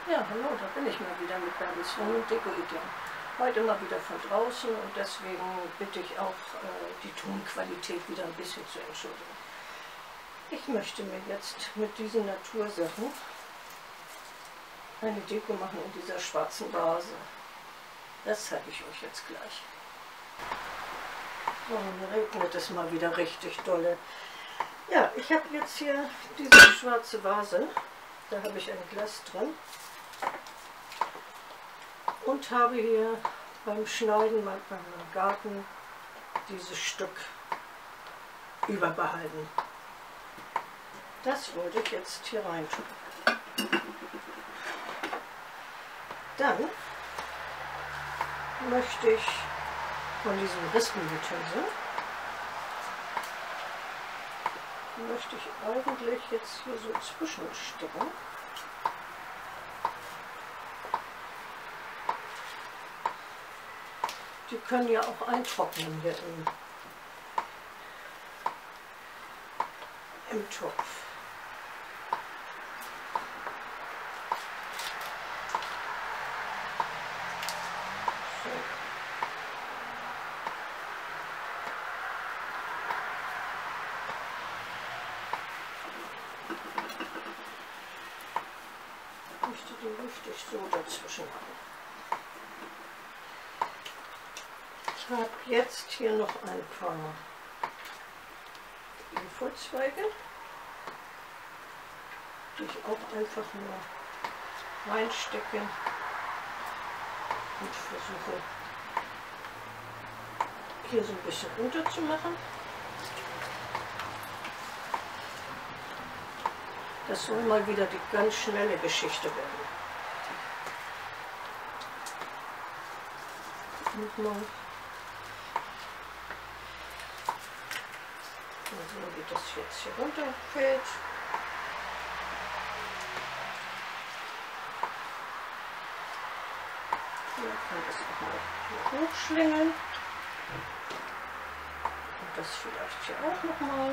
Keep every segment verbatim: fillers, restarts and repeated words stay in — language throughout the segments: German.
Ja, hallo, da bin ich mal wieder mit Bärbels Wohn- und Deko-Ideen. Heute mal wieder von draußen und deswegen bitte ich auch, äh, die Tonqualität wieder ein bisschen zu entschuldigen. Ich möchte mir jetzt mit diesen Natursachen eine Deko machen in dieser schwarzen Vase. Das zeige ich euch jetzt gleich. So, dann regnet es mal wieder richtig dolle. Ja, ich habe jetzt hier diese schwarze Vase. Da habe ich ein Glas drin. Und habe hier beim Schneiden mal bei meinem Garten dieses Stück überbehalten. Das wollte ich jetzt hier rein tun. Dann möchte ich von diesem Rispenutensil möchte ich eigentlich jetzt hier so zwischenstecken. Die können ja auch eintrocknen hier im, im Topf. So. Ich möchte die richtig so dazwischen haben. Ich habe jetzt hier noch ein paar Efeuzweige, die ich auch einfach nur reinstecke und versuche hier so ein bisschen unterzumachen. Das soll mal wieder die ganz schnelle Geschichte werden. Nochmal. Mal sehen, wie das jetzt hier runterfällt. Hier kann das auch mal hier hochschlingen. Und das vielleicht hier auch nochmal.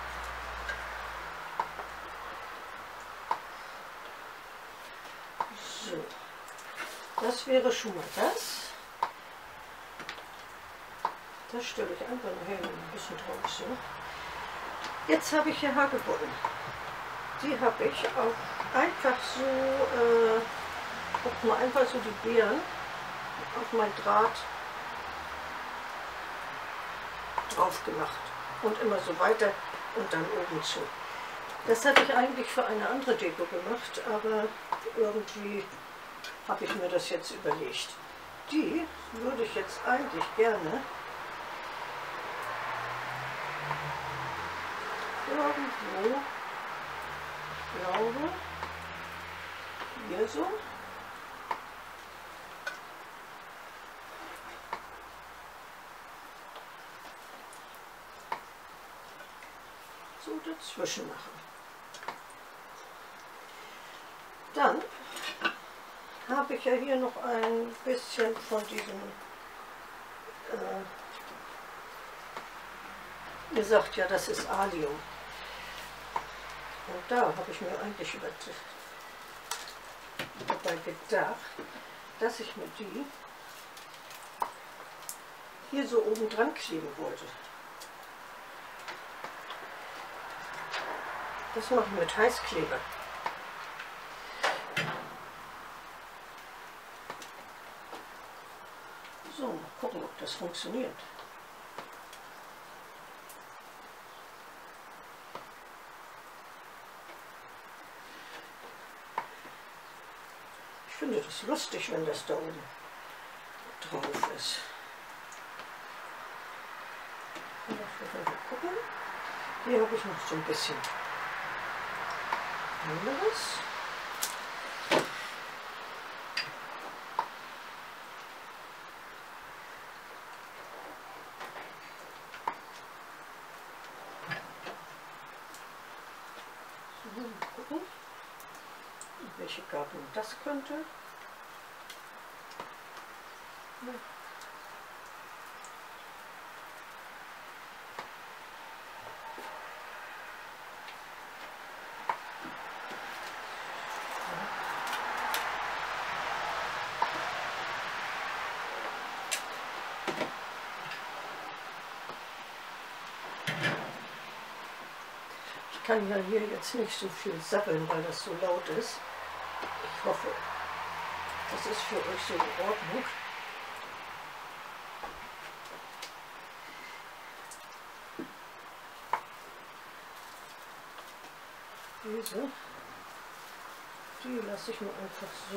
So, das wäre schon mal das. Das stelle ich einfach nachher ein bisschen drauf. So. Jetzt habe ich hier Hagebutten. Die habe ich auch einfach so, äh, auch mal einfach so die Beeren auf mein Draht drauf gemacht. Und immer so weiter und dann oben zu. Das hatte ich eigentlich für eine andere Deko gemacht, aber irgendwie habe ich mir das jetzt überlegt. Die würde ich jetzt eigentlich gerne irgendwo, ich glaube, hier so. So dazwischen machen. Dann habe ich ja hier noch ein bisschen von diesem, äh, ihr sagt ja, das ist Allium. Und da habe ich mir eigentlich über, dabei gedacht, dass ich mir die hier so oben dran kleben wollte. Das mache ich mit Heißkleber. So, mal gucken, ob das funktioniert. Ich finde das lustig, wenn das da oben drauf ist. Mal gucken. Hier habe ich noch so ein bisschen anderes. So, mal gucken, welche Gabel das könnte. Ja. Ich kann ja hier jetzt nicht so viel sabbeln, weil das so laut ist. Ich hoffe, das ist für euch so in Ordnung. Diese, die lasse ich mir einfach so.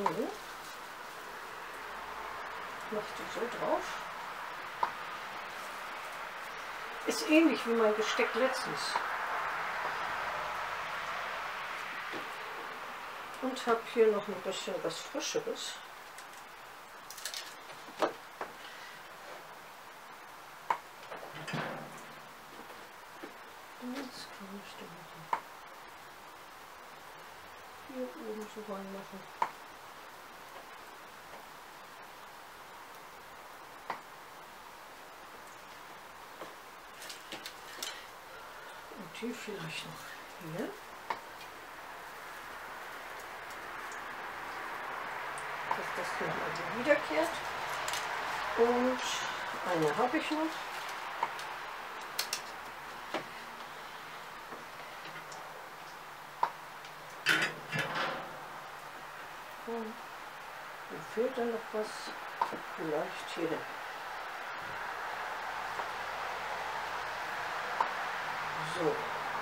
Mache die so drauf. Ist ähnlich wie mein Besteck letztens. Und habe hier noch ein bisschen was Frischeres. Jetzt kann ich da mal hier oben so reinmachen. Und die vielleicht noch hier. Dass das hier also wiederkehrt. Und eine habe ich noch. Und hier fehlt dann noch was. Vielleicht hier hin. So.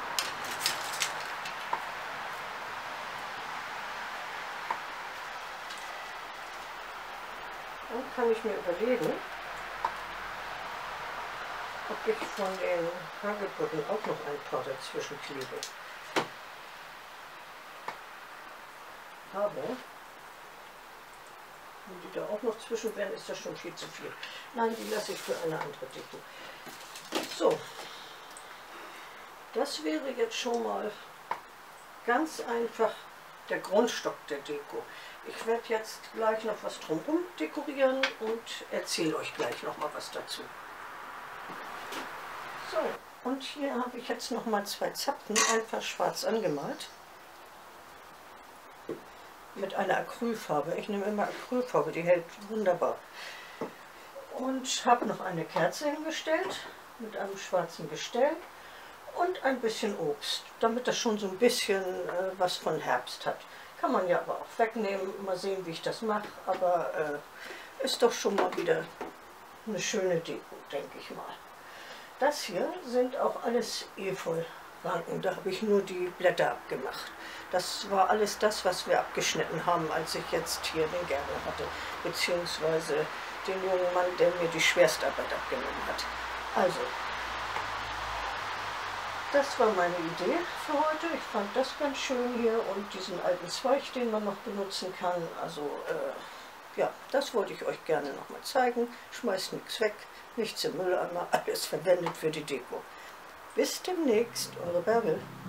Dann kann ich mir überlegen, ob ich von den Hagebutten auch noch ein paar dazwischen klebe. Aber wenn die da auch noch zwischen wären, ist das schon viel zu viel. Nein, die lasse ich für eine andere Deko. So, das wäre jetzt schon mal ganz einfach der Grundstock der Deko. Ich werde jetzt gleich noch was drumherum dekorieren und erzähle euch gleich noch mal was dazu. So, und hier habe ich jetzt noch mal zwei Zapfen einfach schwarz angemalt. Mit einer Acrylfarbe. Ich nehme immer Acrylfarbe, die hält wunderbar. Und habe noch eine Kerze hingestellt mit einem schwarzen Gestell und ein bisschen Obst, damit das schon so ein bisschen äh, was von Herbst hat. Kann man ja aber auch wegnehmen, mal sehen, wie ich das mache, aber äh, ist doch schon mal wieder eine schöne Deko, denke ich mal. Das hier sind auch alles Efeu-Ranken, da habe ich nur die Blätter abgemacht. Das war alles das, was wir abgeschnitten haben, als ich jetzt hier den Gerber hatte, beziehungsweise den jungen Mann, der mir die Schwerstarbeit abgenommen hat. Also, das war meine Idee für heute. Ich fand das ganz schön hier und diesen alten Zweig, den man noch benutzen kann. Also, äh, ja, das wollte ich euch gerne noch mal zeigen. Schmeißt nichts weg, nichts im Mülleimer, alles verwendet für die Deko. Bis demnächst, eure Bärbel.